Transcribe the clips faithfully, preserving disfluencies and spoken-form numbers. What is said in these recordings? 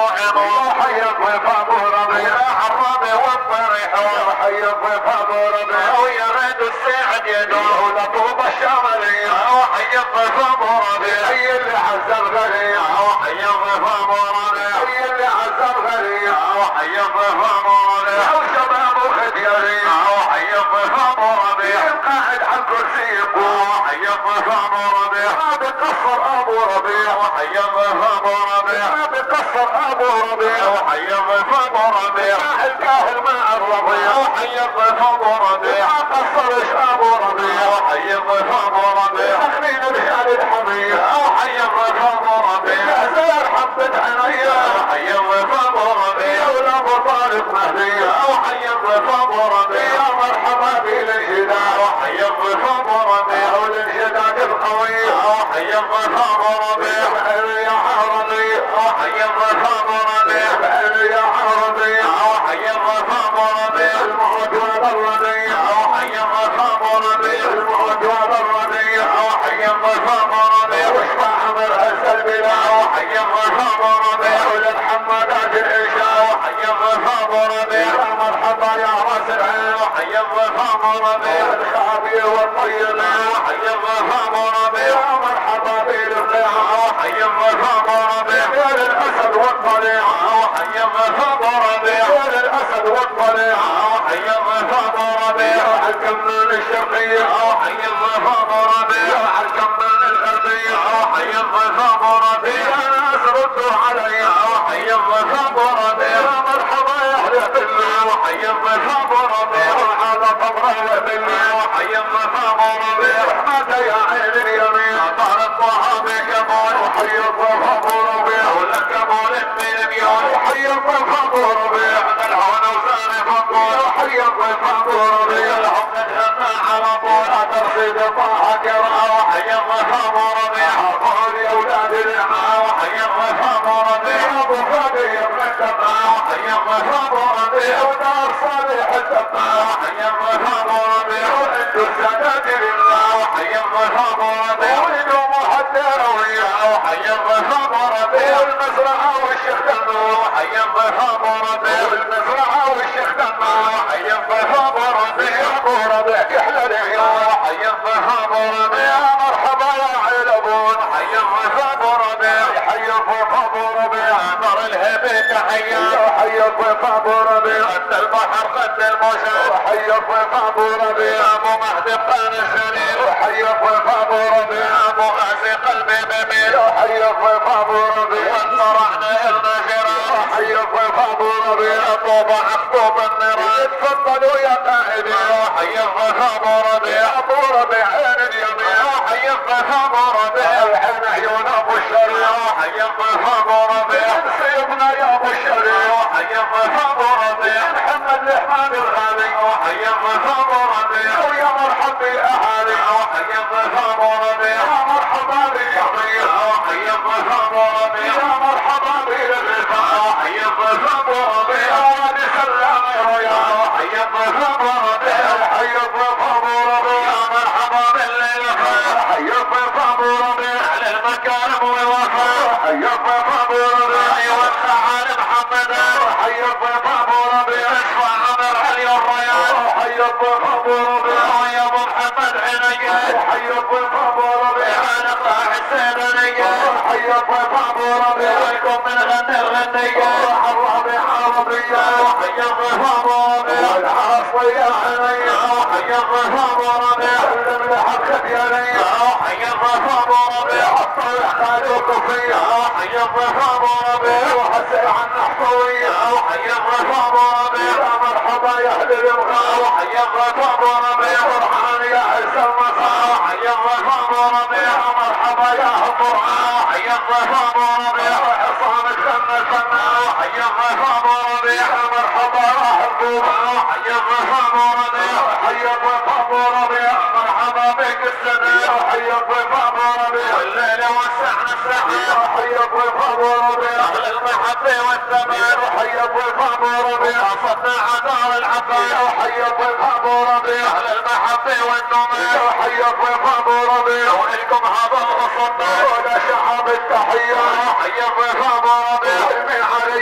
ابو عمر حي الضيف ابو ربيع الربيع والطريح حي الضيف ابو ربيع ويريد السعد يدور لطوب الشمالية وحي الضيف ابو ربيع حي اللي عز الغريع وحي الضيف ابو ربيع حي اللي عز الغريع وحي الضيف ابو ربيع وشباب خديري وحي الضيف ابو ربيع القاعد على الكرسي يقوم حي الضيف ابو ربيع ما بقصر ابو ربيع وحي الضيف ابو ربيع ما بقصر ابو ربيع وحي الضيف ابو ربيع الكاهل مع الربيع وحي الضيف ابو ربيع ما قصرش ابو ربيع وحي الضيف ابو ربيع اخلين رجال الحمية وحي الضيف ابو ربيع زار حبة عنيا وحي الضيف ابو ربيع ولا ابو طارق مهدية وحي الضيف ابو ربيع مرحبا بالانشداد وحي الضيف ابو ربيع والانشداد القوي وحي الضيف ابو ربيع يا عربي وحي الضيف ابو ربيع يا عربي وحي الضيف ابو ربيع الموت والربيع وحي الضيف ابو ربيع الموت والربيع وحي الضيف ابو ربيع واشفع عمر عز البلا وحي الضيف ابو ربيع ولمحمدات العشاء وحي الضيف ابو ربيع مرحبا يا راس العين وحي الضيف ابو ربيع الخابي والطيب وحي الضيف ابو ربيع مرحبا بالرقيع وحي الضيف ابو ربيع يا للاسد والطليع وحي الضيف ابو ربيع يا للاسد والطليع وحي الضيف ابو ربيع الكمال الشرقية وحي الضيف ابو ربيع الكمال الغربية وحي الضيف ابو ربيع يا ناس ردوا علي وحي الضيف ابو ربيع مرحبا يا اهل بالله وحي الضيف ابو ربيع على طبره وبالله وحي الضيف ابو ربيع رحمته يا عين اليمين طارت وهابي كمال وحي الضيف ابو ربيع ولك كمال من اليوم وحي الضيف ابو ربيع العون وزاني فطول وحي الضيف ابو ربيع العمد الهمة على طول ترصيد طاعة كرا وحي الضيف ابو ربيع قول يا اولاد النعمة وحي الضيف ابو ربيع ابو فادي ابن الدمع وحي الضيف ابو ربيع ودار صالح الدمع وحي الضيف ابو ربيع وانتو السادات لله وحي الضيف ابو ربيع ولدوم الدروية وحي الضيف ابو ربيع والمزرعة والشيخ دمع وحي الضيف ابو ربيع والمزرعة والشيخ دمع وحي الضيف ابو ربيع ابو ربيع يحلى لي وحي الضيف ابو ربيع مرحبا يا علبون حي الضيف ابو ربيع حي الضيف ابو ربيع نار الهبة تحية حي الضيف ابو ربيع قد البحر قد الموجة حي الضيف ابو ربيع ابو مهدي بقان السليل حي الضيف ابو ربيع ابو غازي قلبي بميل حي الضيف ابو ربيع وانطرحنا المجرى حي الضيف ابو ربيع طوبة عقوب النيران تفضلوا يا قائدي حي الضيف ابو ربيع ابو ربيع عين اليمين حي الضيف ابو ربيع الحين عيون ابو الشريع حي الضيف ابو ربيع سيبنا يا ابو الشريع حي الضيف ابو ربيع محمد الرحمن الغالي حي الضيف ابو ربيع ويا مرحب بالاهالي حي الضيف ابو ربيع مرحبا باليمين حي الضيف ابو ربيع مرحبا بالرفاق حي الضيف ابو ربيع وادي سلام يا حي الضيف ابو ربيع حي الضيف ابو ربيع مرحبا بالليل حي الضيف ابو ربيع على المكارم والوفاء حي الضيف ابو ربيع والتعال محمد حي الضيف ابو ربيع اشفع عمر علي الريان حي الضيف ابو ربيع يا ابو محمد عينيا حي الضيف ابو ربيع نقطع حسين عينيا حي الضيف ابو ربيع ويكون من غني الغنية الربيع عربية حي الضيف ابو ربيع العاصية عينيا حي الضيف ابو ربيع الملحق خديانية حي الضيف ابو ربيع الطلع خالوك فيها حي الضيف ابو ربيع وحسين عن نحطوية حي الضيف ابو ربيع مرحبا يا اهل الابغاء حي الضيف ابو ربيع فرحان يا عز المساء حي الضيف ابو ربيع مرحبا يا همرعا حي الضيف ابو ربيع عصام الخمة الفنا حي الضيف ابو ربيع مرحبا راح الطوبة حي الضيف ابو ربيع حي الضيف ابو ربيع مرحبا بك السنة حي الضيف ابو ربيع والليل وسعنا السحر حي الضيف ابو ربيع اهل المحبة والثمن حي الضيف ابو ربيع صدنا عدار العباس حي الضيف ابو ربيع اهل المحبة والنمر حي الضيف ابو ربيع ولكم هذا الغصن ولا شعب التحية حي الضيف ابو ربيع ارمي علي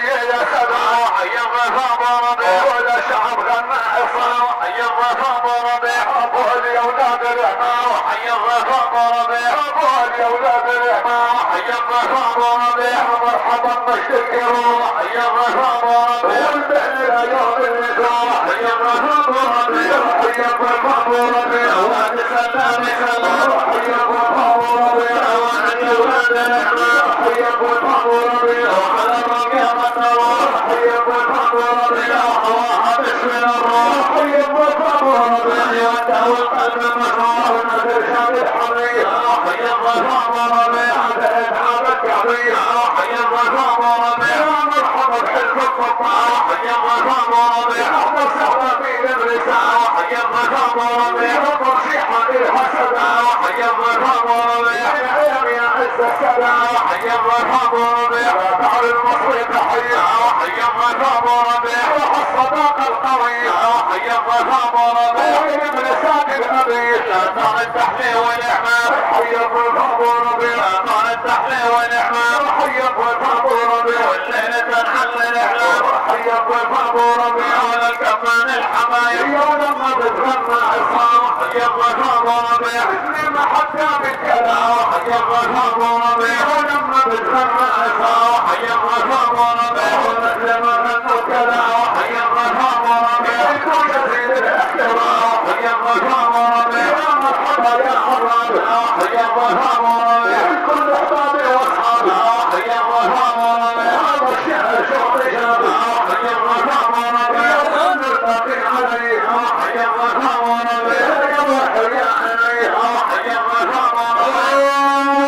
حي الضفاب ربيع مرحبا مشتكروا حي الضفاب ربيع والبحر اليوم النساء حي الضفاب ربيع حي الضفاب ربيع وادي سلام سلام حي الضفاب ربيع وادي ولاد الاحمر حي الضفاب ربيع وعلى الرقيع النوار حي الضفاب ربيع وحواها باسم الروح حي الضفاب ربيع ودعوا القلب مسرور ونذر شاب الحرية حي الضفاب ربيع بهت عابك عبية حي الضفاب ربيع مرحبا بحزب القطاع حي الضفاب ربيع احمر سحبة في الرسالة حي الضفاب ربيع ترشيحا للحسد حي الضفاب ربيع يا عز السلام حي الضفاب ربيع بحر المصري تحية حي الضفاب ربيع الصداقة القوية حي الضفاب ربيع من ساق الأبيض دار التحليل والإعمار حي الضفاب ربيع دار التحليل والإعمار حي الضفاب ربيع والليلة تنحل الإعلام حي الضفاب ربيع على الكمان الحمايم يا لما بتغنى عصام حي الضفاب ربيع مثل ما حتى بالكلام حي الضفاب ربيع ولما بتغنى عصام حي الضفاب ربيع مثل ما غنوا كلام حي الضفاب ربيع كل يزيد الاحترام حي الضفاب ربيع مرحبا يا حرام حي الضفاب ربيع كل احبابي واصحابي حي الضفاب ربيع والشعر شعر شعر حي الضفاب ربيع نلتقي عليه حي الضفاب ربيع يا بحر يا علي حي الضفاب ربيع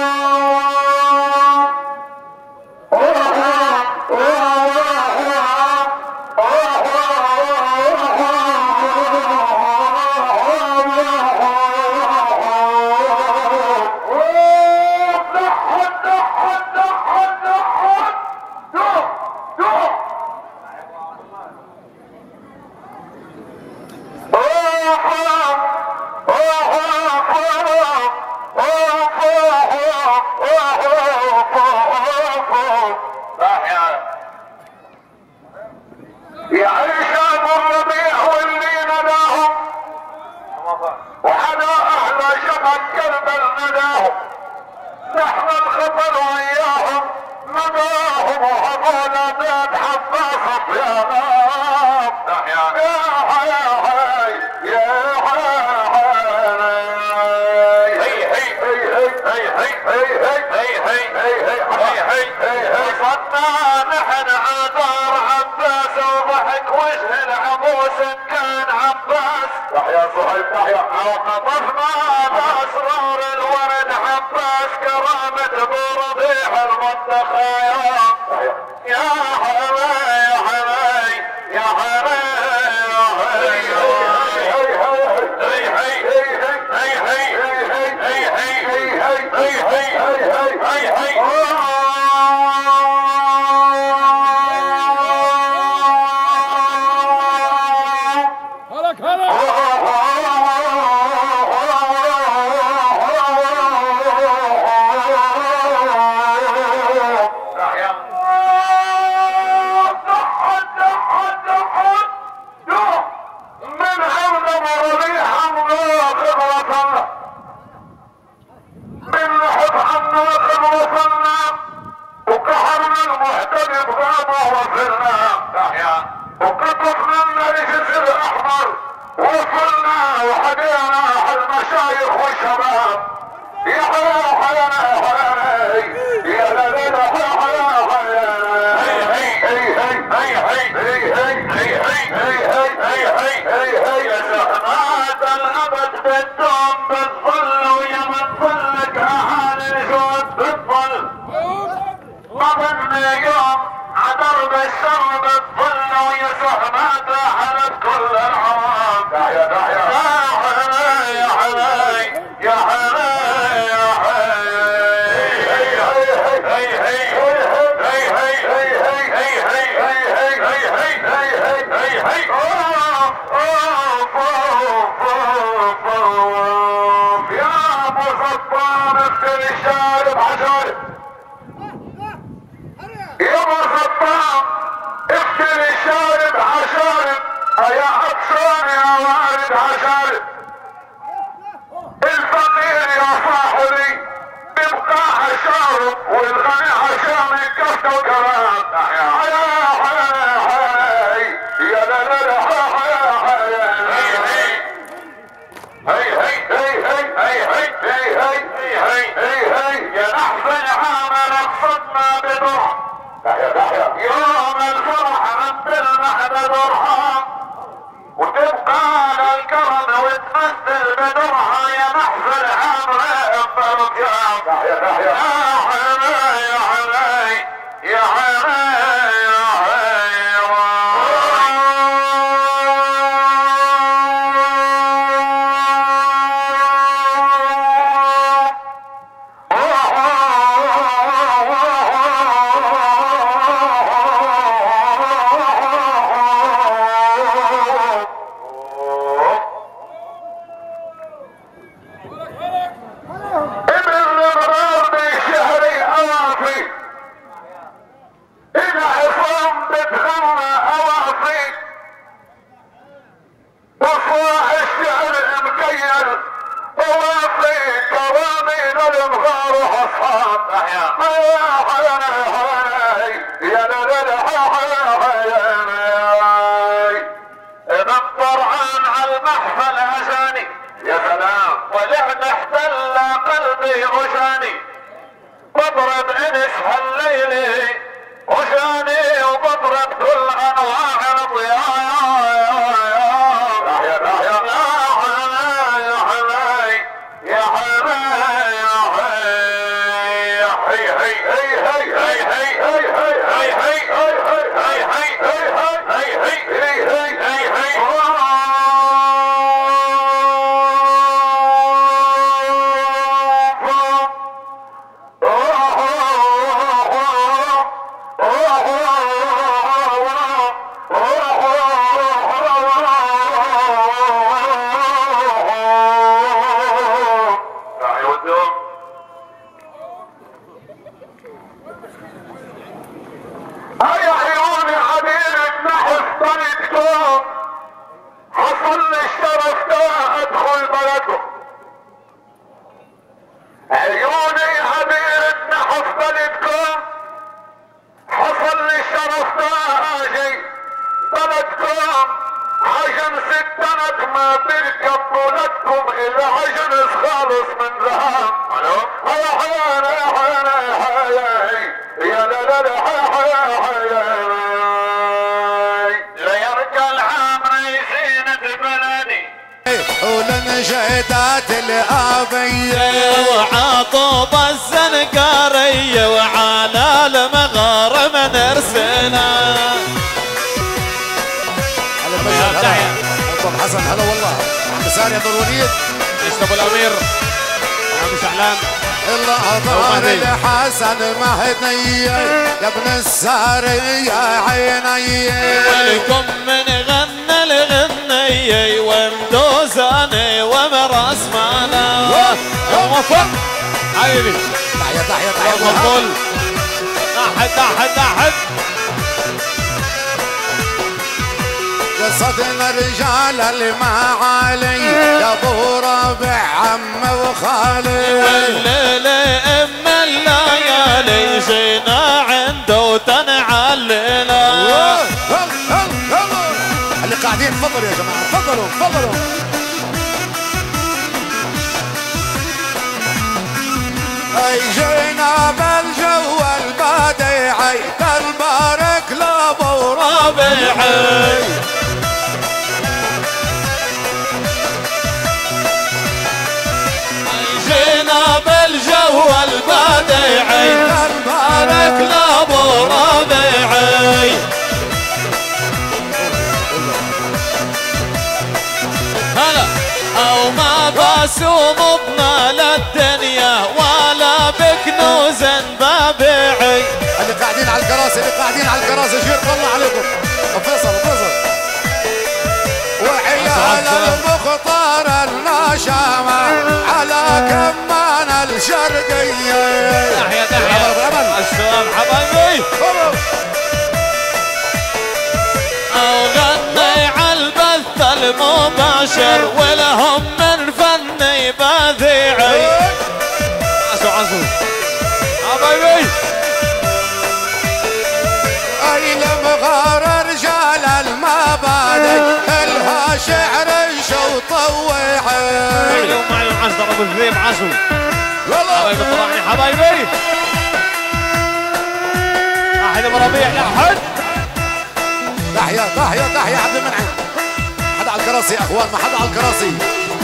يا عشاق الربيع واللي نداهم وعلى اهل شبك كربل نداهم نحن الخطر وياهم نداهم وهذول بيت حباس يا غاب يا حي يا حي وصلنا نحن عذار عباس وضحك وجه العبوس كان عباس تحيا صهيب تحيا وقطفنا باسرار الورد عباس كرامة برضيح المنتخى يا حماي يا حماي يا حماي وقطفنا النرجس الاحمر وصلنا وحدينا المشايخ والشباب يا حيا حيانا يا حيانا يا لا لا لا حيا حيانا هي هي هي هي هي هي هي يا زحمات الابد بالدوم بالظل ويا من ظلك اهالي الجود بالظل مضن يوم عدرب الشر بالظل ويا زحمات حلب كل العوام يا داعية يا حناي يا حناي يا يا ابو سطان افتر الشارب عشر يا ابو سطان افتر الشارب عشارب يا عطشان يا وارد عشارب الفقير يا صاحبي ببقاع الشعر والغني عشان كفته وكرام. حيا حيا حيا يا لا لا لا حيا حيا هي هي هي هي هي هي هي هي هي يا احسن عامل اقصدنا بدرع. تحيا تحيا يوم الفرح عند المحمد درها وتبقى على الكرم وتمثل بدرها يا محفل عامر بركان. تحيا تحيا يا حلاي يا حلاي يا حلاي يا ولنشهدات الآبية وعاطب الزنقارية وعلى المغارم نرسنا. طب حسن هلا والله عم ساري ابو الوليد ايش ابو الامير عم شعلان الله ظهر الحسن مهدي يا ابن السارية عيني ولكم من غنى الغنية ومدوزاني ومراس معنا وفق حبيبي. تحية تحية تحية وفل تحت تحت تحت قصدنا رجال المعالي يا ابو رابع عم وخالي والليلة ام الليالي جينا عنده وتنعلنا. اللي قاعدين تفضلوا يا جماعة تفضلوا تفضلوا. اي جينا بالجو البديعي تنبارك لابو ربيعي جينا بالجو البديعي تنبارك لابو ربيعي. هلا او ما بسوم بنا للدنيا ولا بكنوز ببيعي. اللي قاعدين على الكراسي اللي قاعدين على الكراسي شير طلع عليكم فيصل فيصل وعيال المختار النشامة على كمان الشرقية. تحية تحية السلام حبايبي. او غني على البث المباشر ولهم من فني بذيعي. عزو عزو طويعي اليوم معي العزر ابو الذيب عزو والله حبايبي طلعني حبايبي احد ابو ربيع لاحد تحيا تحيا تحيا عبد المنعم حدا على الكراسي يا اخوان ما حدا على الكراسي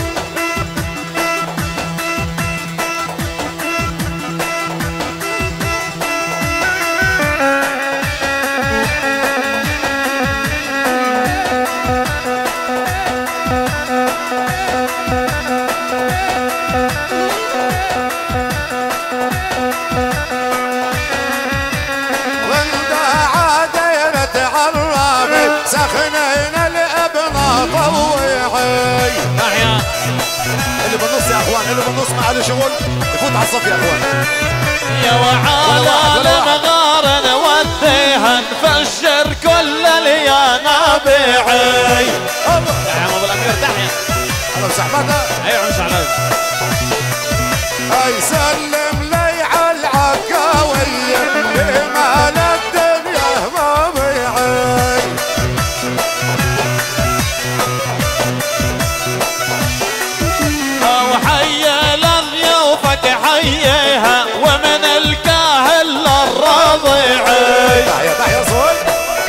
سخنين الابناء طويعي تحيا اللي بالنص يا اخوان اللي بالنص ما عليه شغل يفوت على الصف يا اخوان يا وعالم غارن وديها نفشر كل الينابيعي يا عم ابو الامير تحيا هلا وسحبتها اي عم شعلان اي سلم لي على العكاوية بمال الدنيا ما بيعي وحيا لضيوفك حييها ومن الكاهل للرضيعي تحيا تحيا صوت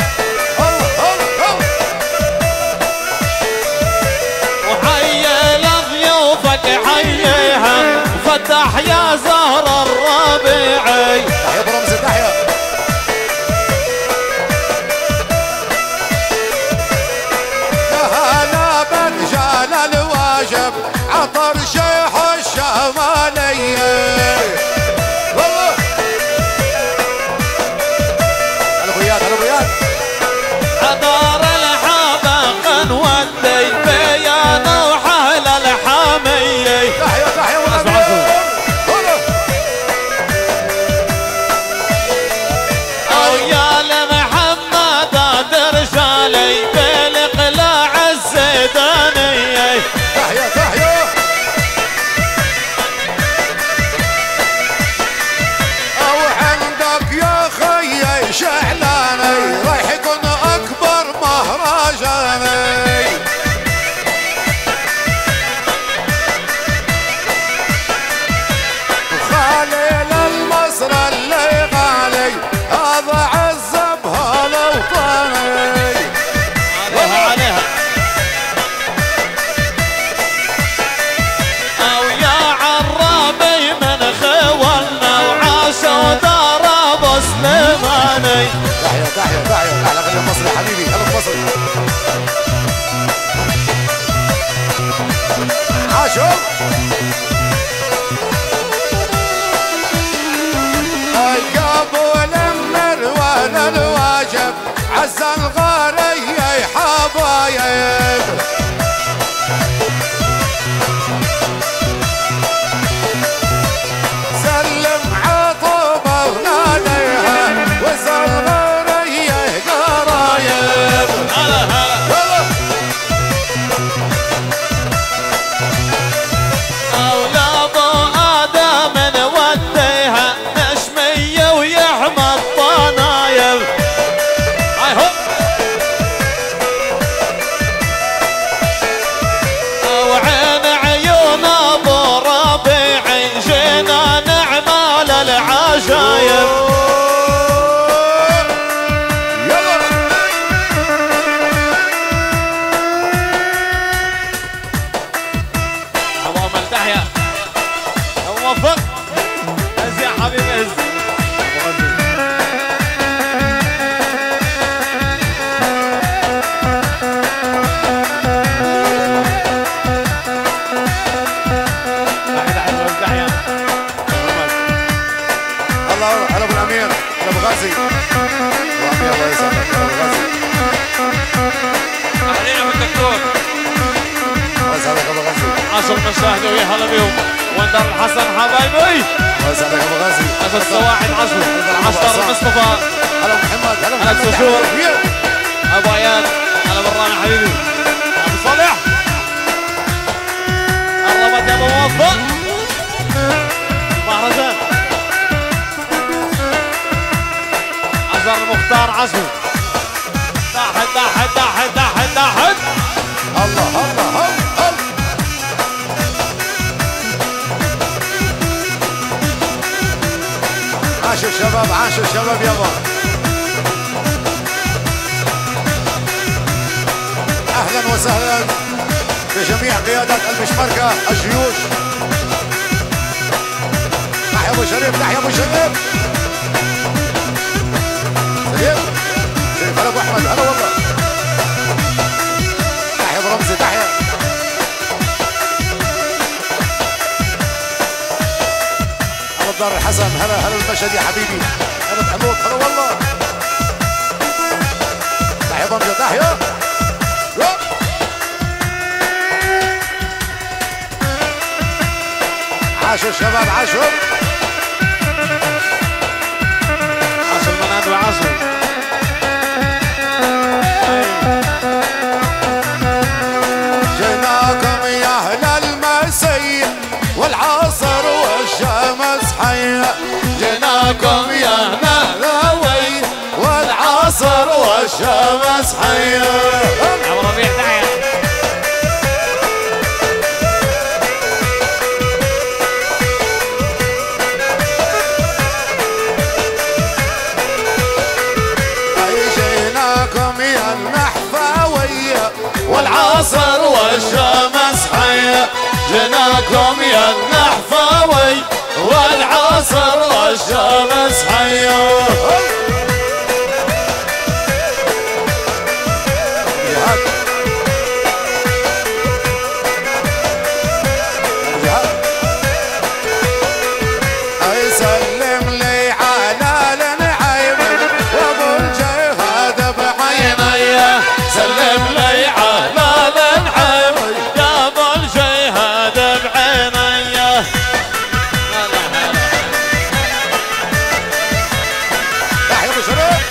وحيا لضيوفك حييها فتح يا زهر الربيعي تحيا برمز تحيا يا هلا برجال الواجب عطر شيح الشمالية والله هلا بياد هلا بياد عطار الحبق نودي بيانا وحال الحامية تحيا تحيا اسمع صوت. او يا لمحمد درجالي بالقلاع الزيدانية تحيا تحيا او عندك يا خيي شعلاني رايح يكون اكبر مهرجاني وخالي للمصر اللي غالي هذا عزبها الوطني عليها عليها او يا عرابي من خولنا وعاش ودار ابو سليماني تحيا تحيا تحيا احلى غني المصري حبيبي هلا المصري عاشوا القبول المروان الواجب عز الغاري حبايب سلم عطوبة وناديها وزل غاري قرايب هلا هلا او لا ابو ادم نوديها نشمية ويحمى الطنايب هاي هو او عين عيون ابو ربيع جينا نعمال العجايب يلا ابو امل تحيا ابو موفق هز يا حبيبي هز الله هلا ابو الامير هلا ابو غازي ابو امير الله يسعدك هلا ابو غازي اهلين ابو الدكتور الله يسعدك ابو غازي عشر مشاهد ويا هلا بيهم وندر الحسن حبايبي الله يسعدك ابو غازي اسد السواحل عشر عشر مصطفى هلا محمد هلا هلا محمد بسشور. كبير. ابو عياد هلا براني حبيبي ابو صالح قربت يا ابو موفق مهرجان عزر المختار عزو تحت تحت تحت تحت تحت الله الله الله الله عاشوا الشباب يابا. اهلا وسهلا بجميع قيادات المشمركة الجيوش. تحيا ابو شريف، تحيا ابو شريف. سليم شريف، هلا ابو احمد، هلا والله. تحيا ابو رمزي، تحيا. هلا الدار الحسن، هلا هلا المشهد يا حبيبي. هلا بحمود، هلا والله. تحيا بمجة، تحيا. عاشوا الشباب، عاشوا. عاشوا المناد وعاشوا. جيناكم يا اهل المسي والعصر والشمس حية. جيناكم يا اهل الوي والعصر والشمس حية. ابو ربيع تحيا. والعصر والشمس حية. جناكم يا النحفاوي والعصر والشمس حية. سلم لي على النعيم وابو الجهاد بعيني. سلم لي على النعيم يا ابو الجهاد بعيني. تحيا ابو شريف.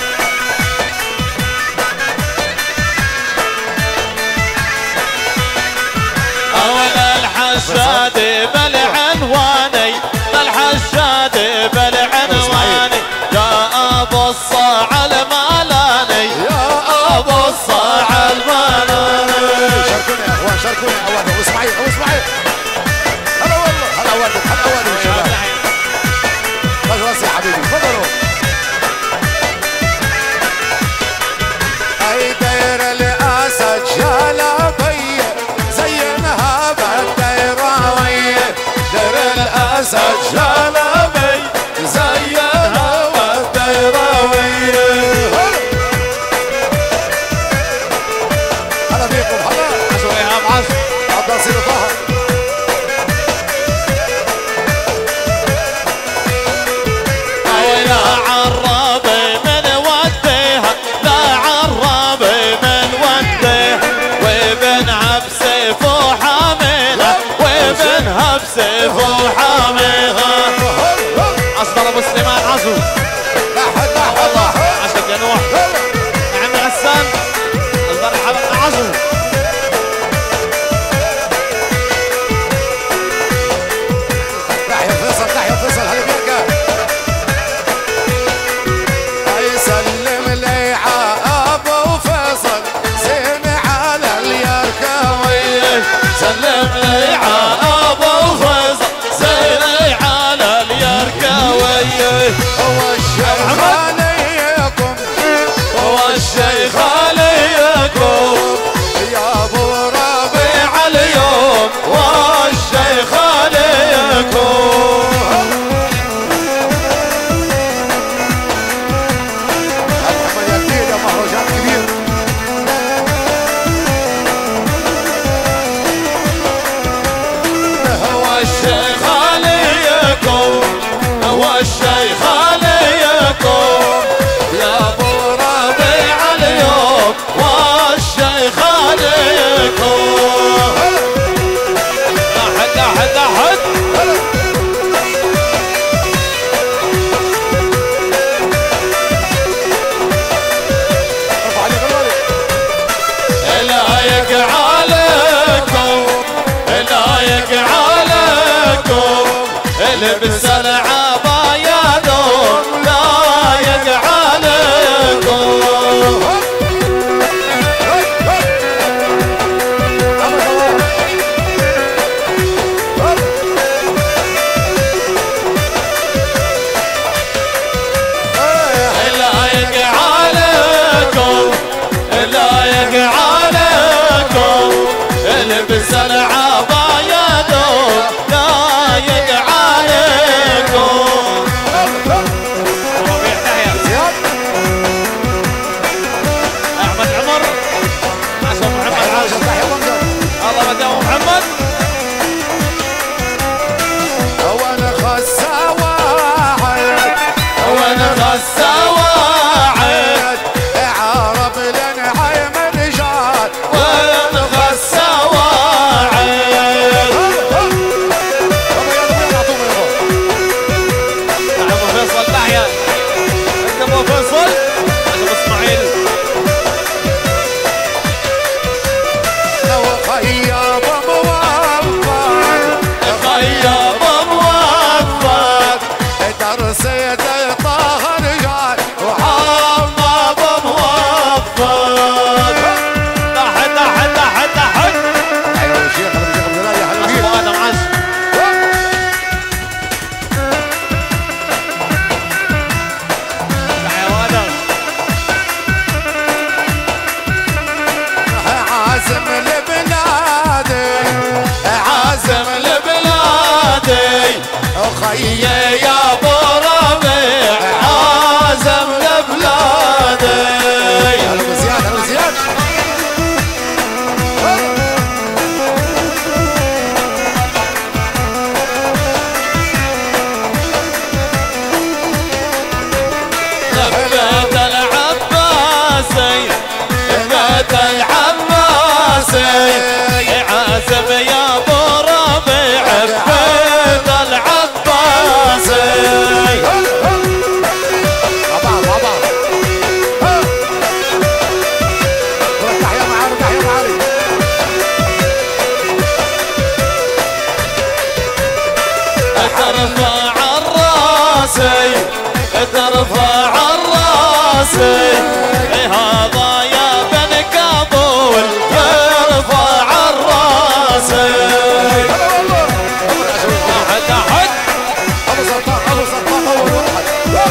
اول الحشاد بالعنواني، الحشاد بالعنواني يا ابو الصاع المالاني، يا ابو الصاع المالاني. شاركوني يا اخوان، شاركوني اوادم. واسمعي واسمعي. هلا والله، هلا اوادم، هلا اوادم الشباب. راس راسي يا حبيبي، تفضلوا. اي داير الاسد جلبي زينها بالديراوي. داير الاسد جلبي زينها بالديراوي. هلا بيكم، هلا. عاشوا ايهاب، عاشوا. عبد الناصر طه، ويا يا ابو ربيع عازم لبلادي. هلا بزياد هلا بزياد. لبيت العباسي لبيت العباسي عازم يا ابو ربيع بيت العباسي. مع بعض مع بعض. تحيا معاري تحيا معاري. ترفع الراسي ترفع الراسي هذا يا بن كابول ترفع الراسي. تحت تحت ابو سلطان ابو سلطان اول واحد.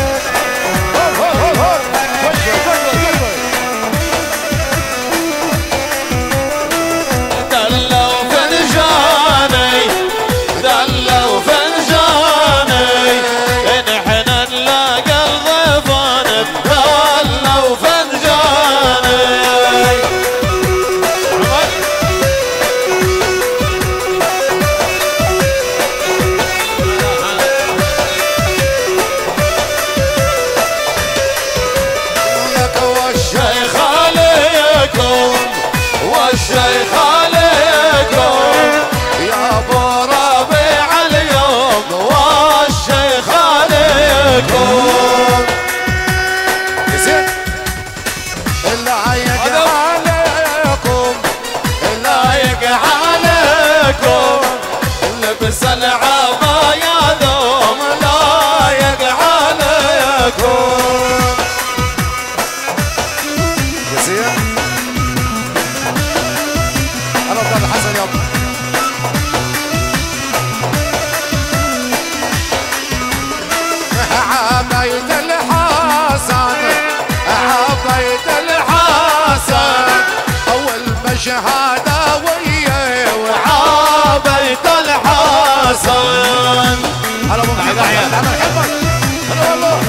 دلوا فنجاني دلوا فنجاني نحن نلاقى الضيفان دلوا فنجاني. لك والشيخ الشيخ عليكم والشيخ عليكم يا ابو ربيع اليوم والشيخ عليكم. زين. اللايق عليكم لايق عليكم لبس العباية دوم لايق عليكم. زين. انا ابو الحسن يابا. عبيد الحسن عبيد الحسن اول مشهاده وياه وعابيت الحسن. هلا ابو محمد هلا محمد هلا والله.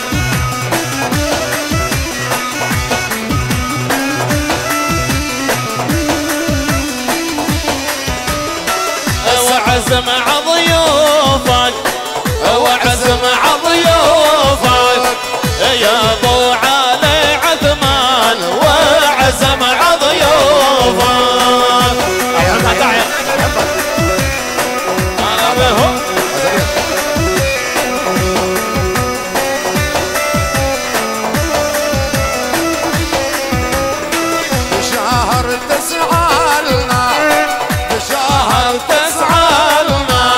وعزم عضيوفك وعزم عضيوفك يا ابو علي عثمان وعزم عضيوفك. انا بهم بشهر تسعة لنا بشهر تسعى لنا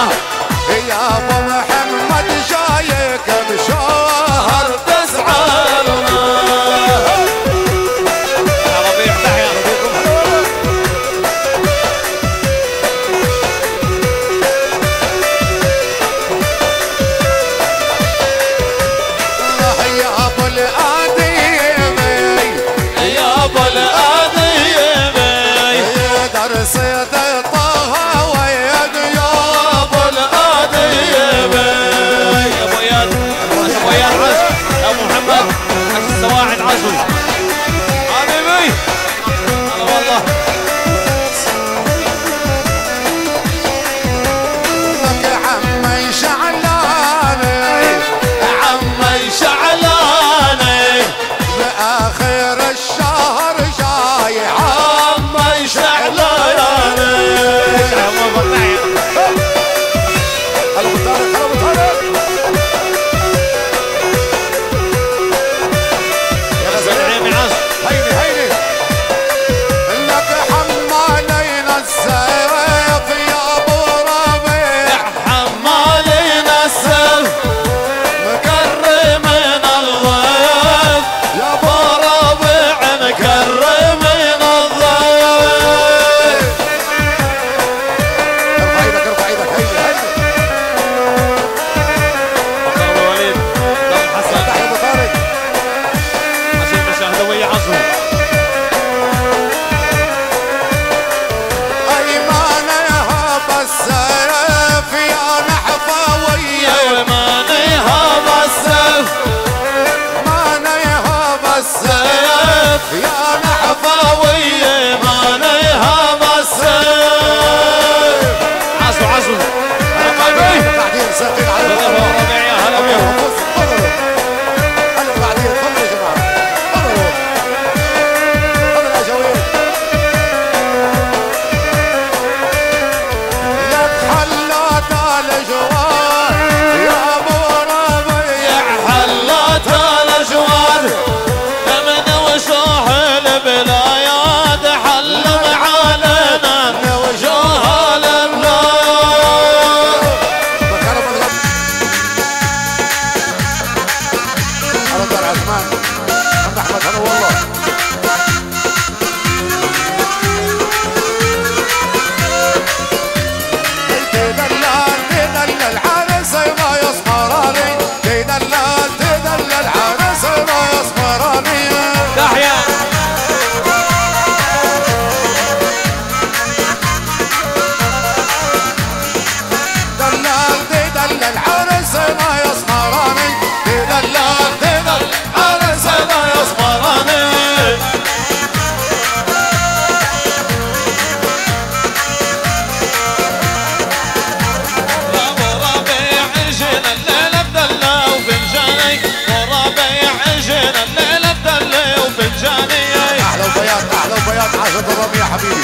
عاشت الرمي يا حبيبي.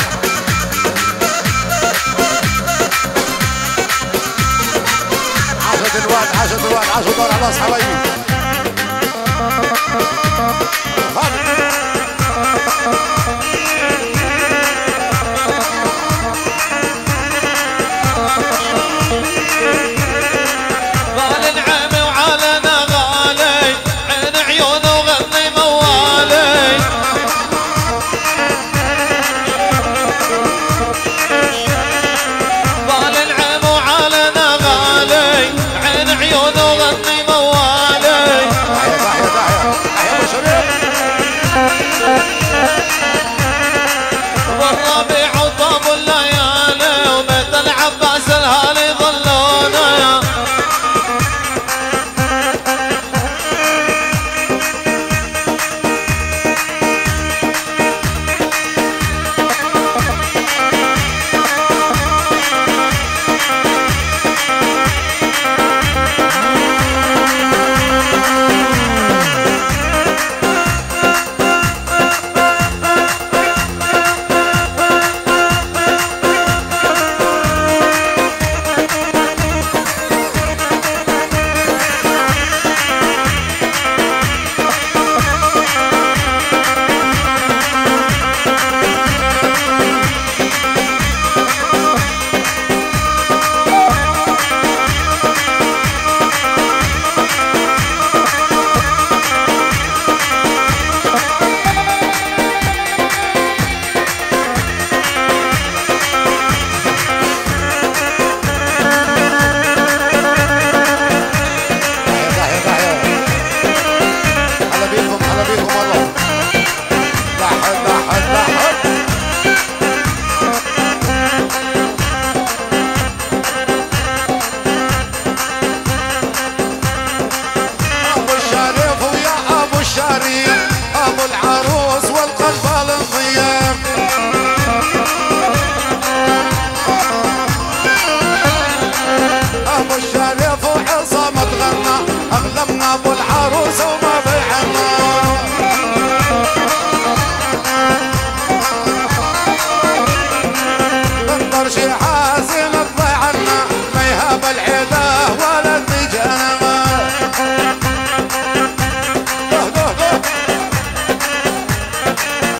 عاشت الواد عاشت الواد عاشت الدور على راس حبايبي. حاسين الضيعنا ما يهاب العدا